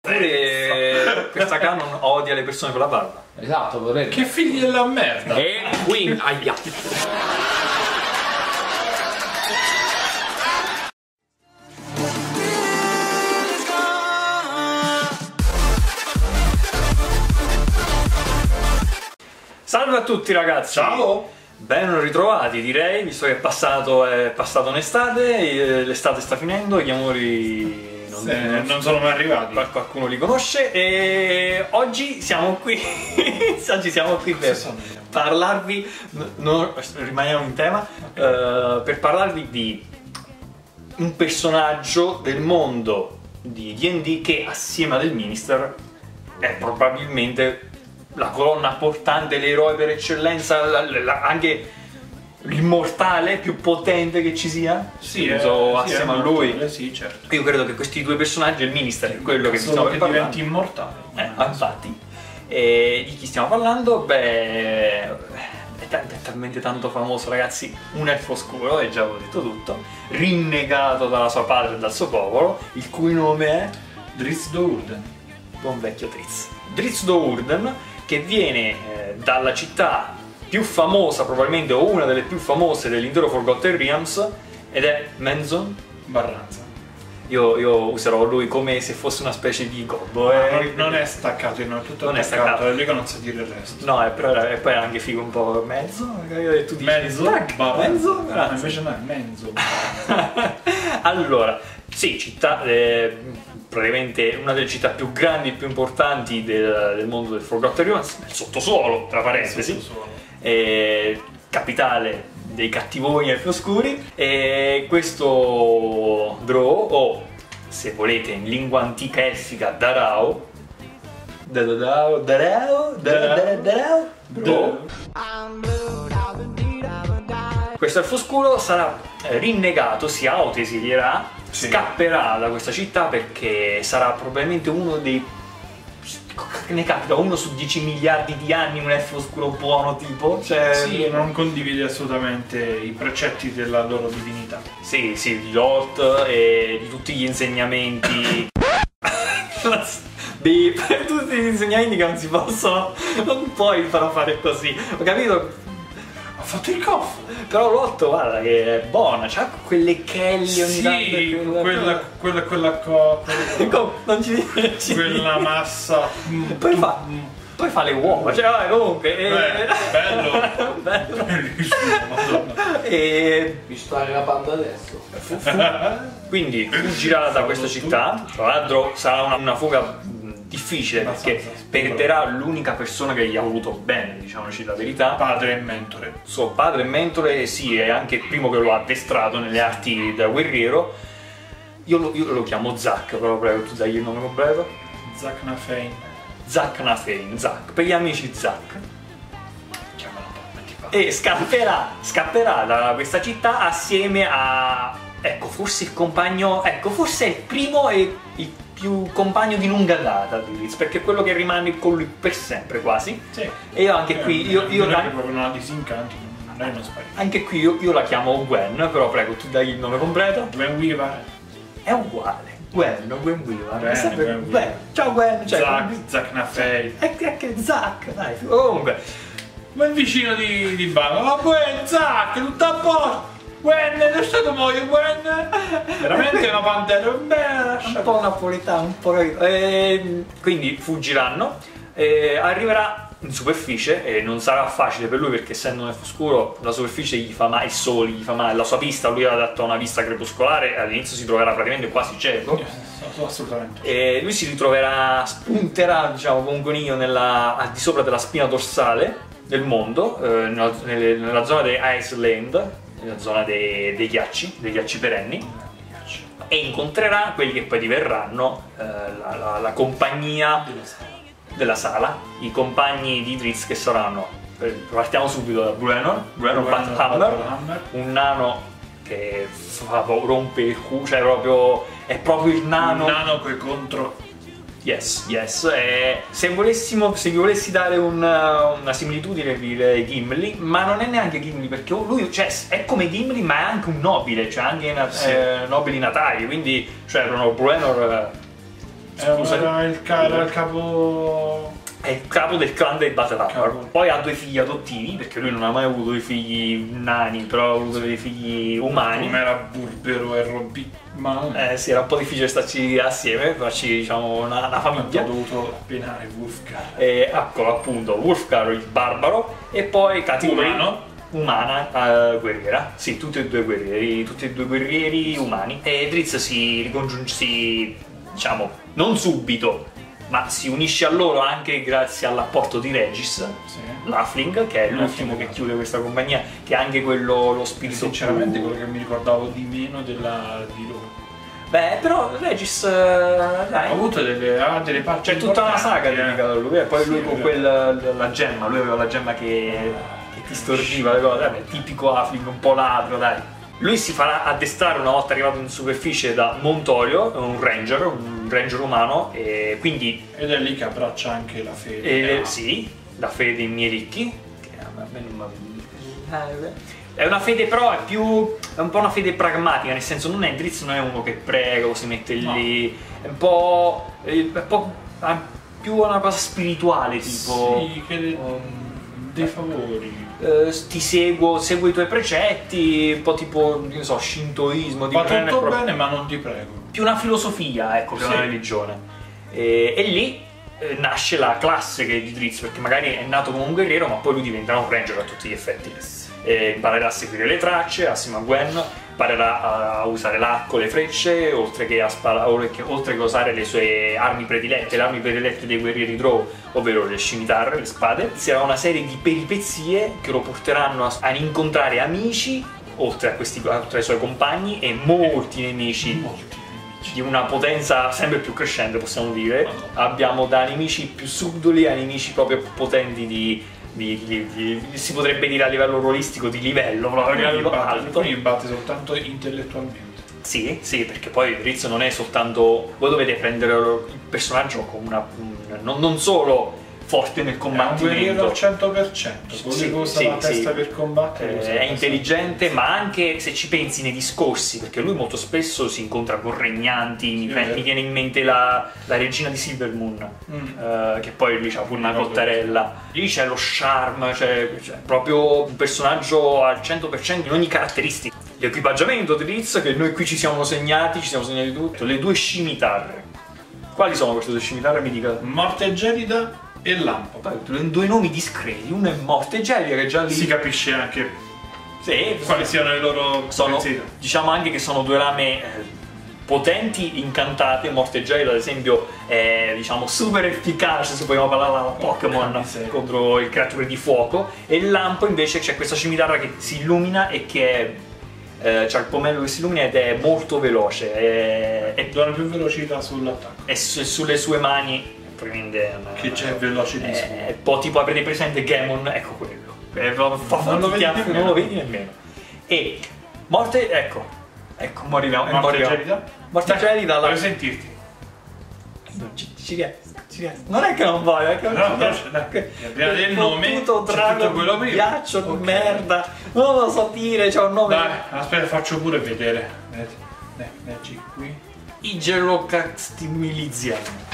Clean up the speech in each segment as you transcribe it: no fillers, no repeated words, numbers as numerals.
Pure questa canon odia le persone con la barba. Esatto, vorrei. Che figli della merda! E quindi aia. Salve a tutti ragazzi! Ciao! Ben ritrovati direi, visto che è passato un'estate, l'estate sta finendo, gli amori non sono mai arrivati. Qualcuno li conosce e oggi siamo qui oggi siamo qui per parlarvi, rimaniamo in tema, per parlarvi di un personaggio del mondo di D&D che assieme al Minister è probabilmente la colonna portante, l'eroe per eccellenza, anche l'immortale più potente che ci sia. Sì, assieme a lui. Sì, certo. Io credo che questi due personaggi, il Minister è quello che stiamo che parlando. diventi immortale. Infatti. Di chi stiamo parlando? Beh, è talmente tanto famoso, ragazzi. Un elfo oscuro, e già avevo detto tutto, rinnegato dalla sua patria e dal suo popolo, il cui nome è Drizzt Do'Urden. buon vecchio Drizzt. Drizzt Do'Urden, che viene dalla città più famosa, probabilmente, o una delle più famose dell'intero Forgotten Realms, ed è Menzon Barranza. Io userò lui come se fosse una specie di gobbo. Non è staccato, non è tutto non attaccato, è staccato. è lui che non sa dire il resto. No, però e poi è anche figo un po' mezzo. Tu dici Mezzo? Barranza. Mezzo? No, Barranza. invece no, è mezzo. Allora, sì, città, praticamente una delle città più grandi e più importanti del mondo del Forgotten Realms, nel sottosuolo, tra parentesi, capitale dei cattivoni elfi oscuri, e questo Drow, o se volete in lingua antica elfica Darau, Drow. Questo elfo oscuro sarà rinnegato, si autoesilierà, scapperà da questa città perché sarà probabilmente uno dei... ne capita uno su 10 miliardi di anni un elfo oscuro buono tipo, cioè... Sì, non condivide assolutamente i precetti della loro divinità. Sì, di Lot e di tutti gli insegnamenti per tutti gli insegnamenti che non si possono, non puoi farlo fare così, ho capito? Ha fatto il coffo! Però Lot, guarda che è buona, c'ha quelle kelly ogni tanto. Non ci dici. Quella massa. Poi fa le uova, cioè vabbè, comunque. Bello! Bello. Bellissimo! E Mi stare la banda adesso. quindi fuggirà da questa città. Tra l'altro sarà una fuga difficile perché perderà l'unica persona che gli ha voluto bene, diciamoci la verità. Padre e mentore. Suo padre e mentore, sì, è anche il primo che lo ha addestrato nelle arti da guerriero. Io lo chiamo Zack, però prego tu dai il nome completo. Zack Nafein. Zack Nafein, Zack, per gli amici Zack. Chiamalo un po', E scapperà da questa città assieme a... ecco, forse il compagno... ecco, forse è il primo e il più compagno di lunga data di Drizzt, perché è quello che rimane con lui per sempre quasi. Sì. E io anche qui... non è proprio una disincanti, lei non sparisce. Anche qui io la chiamo Gwen, però prego tu dai il nome completo. Gwen Weaver. È uguale. Gwen Weaver. Bene, È sempre Gwen Gwen. Ciao Gwen. Cioè, Zack Nafein. È che Zack, dai. Comunque. Ma il vicino di Banga. Ma Gwen, Zack, tutto a posto. Gwen, è stato muoio, Gwen. Veramente una pantera bella. Un po' napoletano, un po'... quindi fuggiranno. Arriverà in superficie e non sarà facile per lui perché essendo un elfo oscuro la superficie gli fa male, il sole gli fa male, la sua vista, lui ha dato una vista crepuscolare e all'inizio si troverà praticamente quasi cieco. Assolutamente. E lui si ritroverà, spunterà diciamo come un coniglio al di sopra della spina dorsale del mondo, nella zona di Iceland, nella zona dei ghiacci perenni, e incontrerà quelli che poi diverranno la compagnia della sala, i compagni di Drizzt che saranno, partiamo subito da Bruenor Hammer, un nano che rompe il culo, cioè è proprio il nano. Un nano che contro. Yes. Se vi volessi dare una similitudine direi Gimli, ma non è neanche Gimli perché lui è come Gimli ma è anche un nobile, cioè anche nobili natali, quindi cioè Bruenor Scusa, Era il capo... è il capo del clan dei Battle Cavolo. Poi ha 2 figli adottivi, perché lui non ha mai avuto dei figli nani, però ha avuto dei figli umani. Come era burbero e rompimano. Sì, era un po' difficile starci assieme, farci diciamo una Ho famiglia. dovuto penare Wolfgar. E ecco appunto Wolfgar il barbaro e poi Kategory umana guerriera. Sì, tutti e due guerrieri umani. E Drizzt si ricongiunge, diciamo, non subito, ma si unisce a loro anche grazie all'apporto di Regis, Sì. l'Halfling, che è l'ultimo che chiude questa compagnia, che è anche quello lo spirito Sinceramente più... quello che mi ricordavo di meno di loro. Beh, però Regis, Ha dai, avuto delle parti. c'è tutta una saga importanti, dedicata a lui, e poi Sì, lui è con vero. la gemma, lui aveva la gemma che ti stordiva le cose, vabbè, tipico Halfling, un po' ladro, dai. Lui si farà addestrare una volta arrivato in superficie da Montorio, un ranger umano, e quindi Ed è lì che abbraccia anche la fede. sì, la fede in Mielicchi, che a me non è una fede, però è un po' una fede pragmatica, nel senso non è Drizzt, non è uno che prega o si mette lì, è un po' ha più una cosa spirituale, tipo Sì, che dei favori. ti seguo i tuoi precetti, un po' tipo, non so, shintoismo, Va non è tutto proprio- bene, ma non ti prego. più una filosofia, ecco, che Sì. una religione. E lì nasce la classe che è di Drizzt, perché magari è nato come un guerriero, ma poi lui diventerà un ranger a tutti gli effetti. Imparerà a seguire le tracce assieme a Gwen, imparerà a usare l'arco, le frecce, oltre che a oltre che a usare le sue armi predilette, le armi predilette dei guerrieri Drow, ovvero le scimitarre, le spade. Sarà una serie di peripezie che lo porteranno ad incontrare amici, oltre ai suoi compagni, e molti nemici di una potenza sempre più crescente, possiamo dire. Abbiamo da nemici più subdoli a nemici proprio potenti si potrebbe dire a livello ruolistico di livello, proprio a livello alto. Quindi batte soltanto intellettualmente. Sì, sì, perché poi Drizzt non è soltanto... Voi dovete prendere il personaggio con non solo forte nel È un guerriero combattimento, al 100%, quello che usa la testa per combattere. usa la è testa. intelligente, ma anche se ci pensi nei discorsi, perché lui molto spesso si incontra con regnanti, mi viene in mente la regina di Silvermoon, che poi lui c'ha pure una cottarella, lì c'è lo charme, c'è proprio un personaggio al 100% in ogni caratteristica. L'equipaggiamento di Drizzt, che noi qui ci siamo segnati tutto, le 2 scimitarre. Quali sono queste 2 scimitarre? Mi dica. Morte gelida e lampo. 2 nomi discreti, uno è Morte Gelida, che già lì... Si capisce anche Sì, quali siano i loro sono, pensieri. diciamo anche che sono 2 lame potenti, incantate. Morte Gelida ad esempio è, diciamo, super efficace, se vogliamo parlare alla Pokémon, contro il creature di fuoco, e il lampo invece c'è questa scimitarra che si illumina e che c'ha il pomello che si illumina ed è molto veloce, E dona più velocità sull'attacco. e sulle sue mani praticamente Che c'è velocissimo. un po' tipo, avrete presente Gammon, ecco quello, Non lo vedi nemmeno. non lo vedi nemmeno. E morte, ecco mo arriviamo. Morte gelida? Morte gelida, Voglio sentirti. ci riesco. Non è che non voglio, è che non No, ci però riesco. dai, abbiamo del nome, Tutto c'è drago, tutto quello prima. ghiaccio, Ok. merda, non lo so dire, c'è un nome. Dai, aspetta, faccio pure vedere. Leggi qui. Igelocastimiliziano.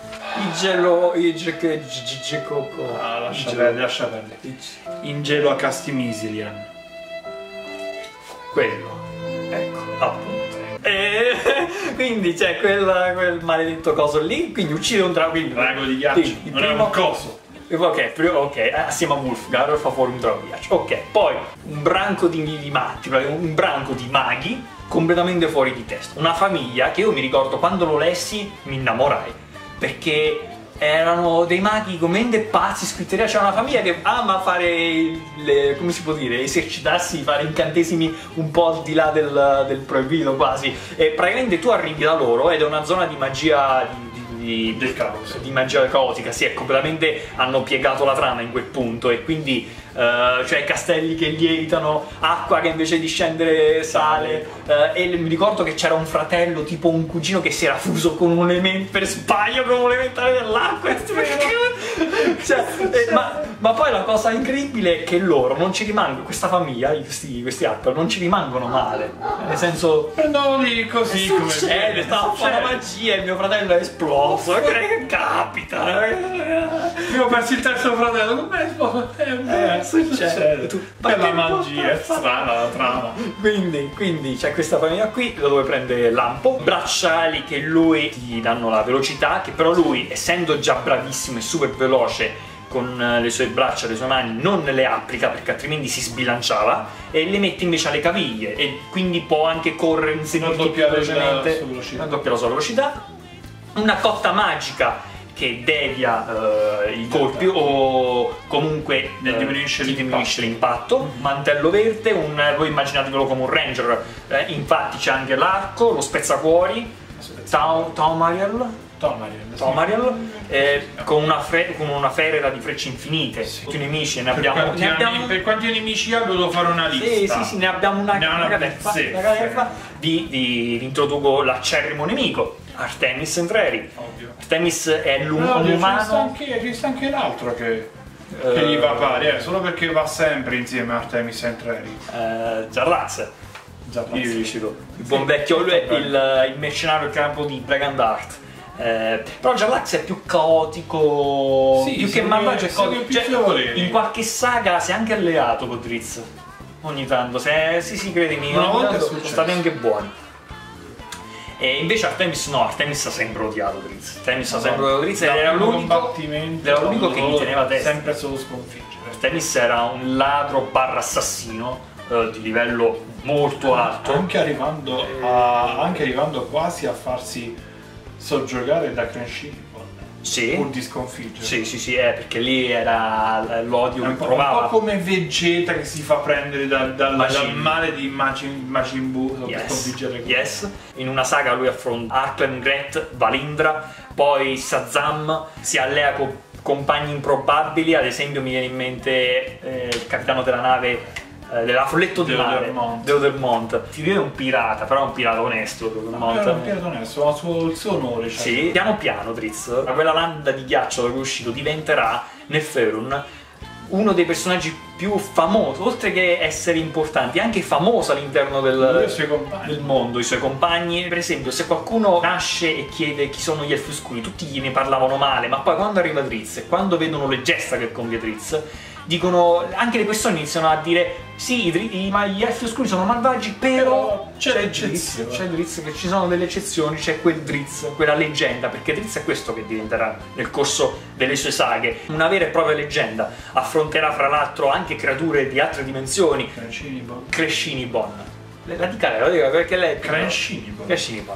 Ah, lascia perdere. Ingelo a Castimisilian. Quello, ecco, appunto. Quindi c'è quel maledetto coso lì, quindi uccide un drago. Drago di ghiaccio, Sì, il non è primo- un coso. Ok, assieme a Wolfgar fa fuori un drago di ghiaccio. Ok, poi un branco di matti, un branco di maghi completamente fuori di testa. Una famiglia che io mi ricordo quando lo lessi mi innamorai, perché erano dei maghi commente pazzi, scritteria. C'era una famiglia che ama fare come si può dire, esercitarsi, fare incantesimi un po' al di là del proibito quasi, e praticamente tu arrivi da loro ed è una zona di magia Del caos. di magia caotica, sì, è completamente, hanno piegato la trama in quel punto, e quindi cioè castelli che lievitano, acqua che invece di scendere sale, e mi ricordo che c'era un fratello, tipo un cugino, che si era fuso con un elemento per sbaglio con un elementare dell'acqua. Cioè, ma poi la cosa incredibile è che loro non ci rimangono, questa famiglia, questi Harper non ci rimangono male, nel senso prendono lì così come succede, stava a fare la magia e mio fratello è esploso, che capita, io ho perso il terzo fratello, com'è esploso? Succede. È la magia, è strana la trama. Quindi c'è questa famiglia qui da dove prende lampo, bracciali che lui gli danno la velocità, che però lui, essendo già bravissimo e super veloce con le sue braccia, le sue mani, non le applica perché altrimenti si sbilanciava, e le mette invece alle caviglie e quindi può anche correre in velocemente, raddoppia la sua velocità. Una cotta magica che devia i colpi o comunque diminuisce l'impatto. Mantello verde, voi immaginatevelo come un ranger, infatti c'è anche l'arco, lo spezzacuori, Tomariel, con una ferera di frecce infinite. Sì. Tutti i nemici per quanti nemici ha devo fare una lista. Sì, ne abbiamo una caterfa. Vi introduco l'acerrimo nemico, Artemis Entreri. Ovvio. Artemis è un umano. C'è anche l'altro che gli va pari, solo perché va sempre insieme a Artemis Entreri. Jarlaxle. Il buon vecchio, lui è il mercenario capo di Bragandart. Però Jarlaxle è più caotico, più che malvagio, è caotico. In qualche saga si è anche alleato con Drizzt ogni tanto, sì, credimi, sono stati anche buoni. E invece Artemis no, Artemis ha sempre odiato Drizzt. Era l'unico che gli teneva testa. Sempre solo sconfiggere. Artemis era un ladro barra assassino di livello molto alto. Anche arrivando quasi a farsi soggiogare da Crenshini pur di sconfiggere. Sì, perché lì era l'odio che provava. Un po' come Vegeta che si fa prendere dal male di Majin Buu per sconfiggere. In una saga lui affronta Arclan Gret, Valindra, poi Shazam, si allea con compagni improbabili, ad esempio mi viene in mente il capitano della nave della folletto di mare, Deodermont. Ti viene un pirata, però è un pirata onesto. È un pirata onesto, ha il suo onore. Cioè. Sì, piano piano Drizzt, quella landa di ghiaccio da cui è uscito, diventerà nel Faerun uno dei personaggi più famosi, oltre che essere importanti, anche famoso all'interno del mondo. I suoi compagni, per esempio, se qualcuno nasce e chiede chi sono gli Elfi Oscuri, tutti gliene parlavano male, ma poi quando arriva Drizzt e quando vedono le gesta che compie Drizzt, dicono, anche le persone iniziano a dire sì, gli Elfi Oscuri sono malvagi, però c'è Drizzt, che ci sono delle eccezioni, c'è quel Drizzt, quella leggenda, perché Drizzt è questo che diventerà nel corso delle sue saghe, una vera e propria leggenda. Affronterà fra l'altro anche creature di altre dimensioni. Crescinibon. La dica perché lei è Crescinibon.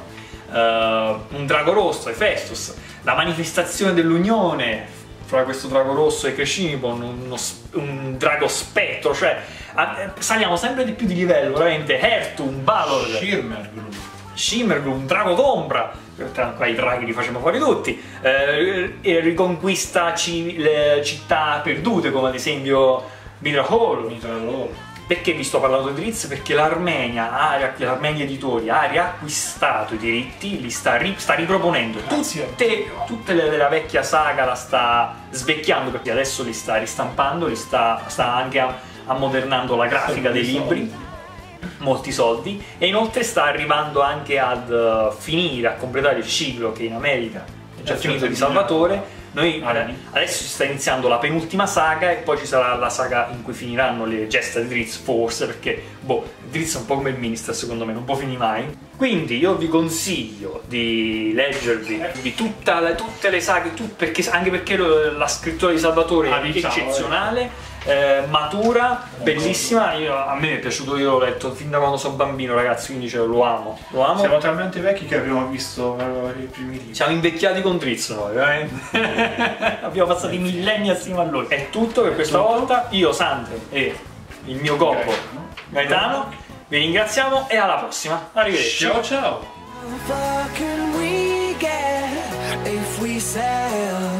Un drago rosso, Hephaestus, la manifestazione dell'unione fra questo drago rosso e Crescinibon, un drago spettro, cioè saliamo sempre di più di livello, veramente. Hertum, Balor, Shimmergloom, un drago d'ombra, qua i draghi li facciamo fuori tutti, e riconquista le città perdute come ad esempio Mithril. Perché vi sto parlando di Drizzt? Perché l'Armenia Editori ha riacquistato i diritti, li sta riproponendo. Tutte la vecchia saga la sta svecchiando, perché adesso li sta ristampando, sta anche ammodernando la grafica dei libri, molti soldi, e inoltre sta arrivando anche a completare il ciclo che in America è già finito di Salvatore. Adesso si sta iniziando la penultima saga e poi ci sarà la saga in cui finiranno le gesta di Drizzt, forse, perché Drizzt è un po' come il Minister, secondo me non può finire mai. Quindi io vi consiglio di leggervi di tutte le saghe, anche perché la scrittura di Salvatore è eccezionale, matura, bellissima. A me è piaciuto, io l'ho letto fin da quando sono bambino, ragazzi, quindi lo amo. Siamo talmente vecchi che abbiamo visto i primi libri. Siamo invecchiati con Drizzt noi, veramente. Abbiamo passato i millenni assieme a lui. È tutto per questa volta. Io, Sandro e il mio gobbo Gaetano vi ringraziamo e alla prossima. Arrivederci. Ciao.